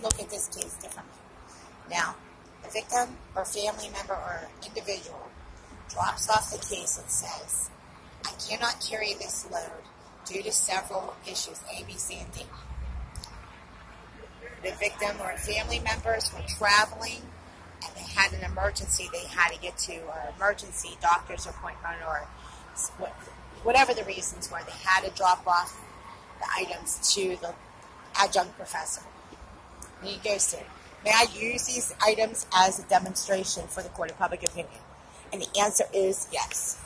look at this case differently. Now, the victim or family member or individual drops off the case and says, I cannot carry this load due to several issues, A, B, C, and D. The victim or family members were traveling and they had an emergency they had to get to, or emergency doctor's appointment, or whatever the reasons were. They had to drop off the items to the adjunct professor. And he goes through, may I use these items as a demonstration for the court of public opinion? And the answer is yes.